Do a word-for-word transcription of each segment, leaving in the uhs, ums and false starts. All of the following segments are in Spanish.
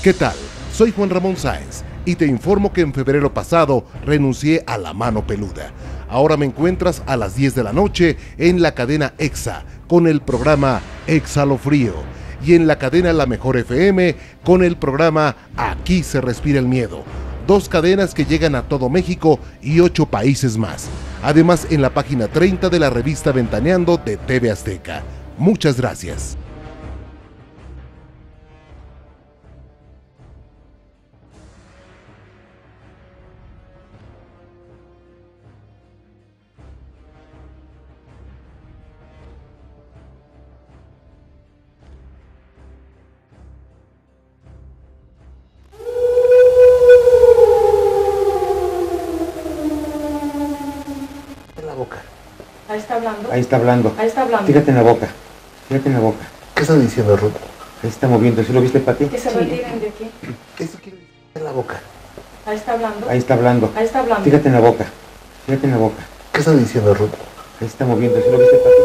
¿Qué tal? Soy Juan Ramón Sáenz y te informo que en febrero pasado renuncié a La Mano Peluda. Ahora me encuentras a las diez de la noche en la cadena EXA con el programa Exhalo Frío y en la cadena La Mejor F M con el programa Aquí se respira el miedo. Dos cadenas que llegan a todo México y ocho países más. Además en la página treinta de la revista Ventaneando de T V Azteca. Muchas gracias. Ahí está hablando. Ahí está hablando. Ahí está hablando. Fíjate en la boca. Fíjate en la boca. ¿Qué está diciendo, Ruth? Ahí está moviendo. ¿Sí lo viste, Pati? Que se retiren de aquí. Eso quiere decir en la boca. Ahí está hablando. Ahí está hablando. Ahí está hablando. Fíjate en la boca. Fíjate en la boca. ¿Qué está diciendo, Ruth? Ahí está moviendo. ¿Sí lo viste, Pati?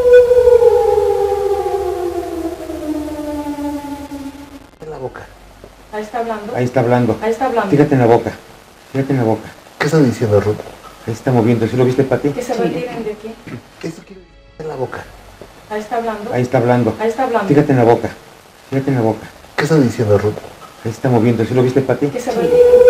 En la boca. Ahí está hablando. Ahí está hablando. Ahí está hablando. Fíjate en la boca. Fíjate en la boca. ¿Qué está diciendo, Ruth? Ahí está moviendo. ¿Sí lo viste, Pati? Que se retiren de aquí. Eso quiere decir en la boca. Ahí está hablando. Ahí está hablando. Ahí está hablando. Fíjate en la boca. Fíjate en la boca. ¿Qué está diciendo, Ruth? Ahí está moviendo. ¿Sí lo viste, Pati? Que se retiren.